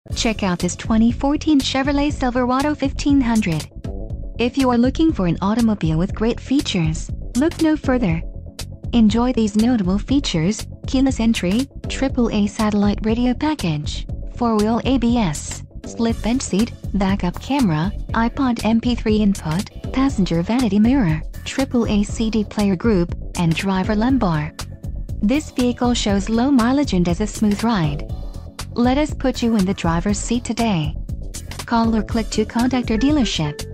Check out this 2014 Chevrolet Silverado 1500. If you are looking for an automobile with great features, look no further. Enjoy these notable features: keyless entry, AAA satellite radio package, 4-wheel ABS, split bench seat, backup camera, iPod MP3 input, passenger vanity mirror, AAA CD player group, and driver lumbar. This vehicle shows low mileage and has a smooth ride. Let us put you in the driver's seat today. Call or click to contact our dealership.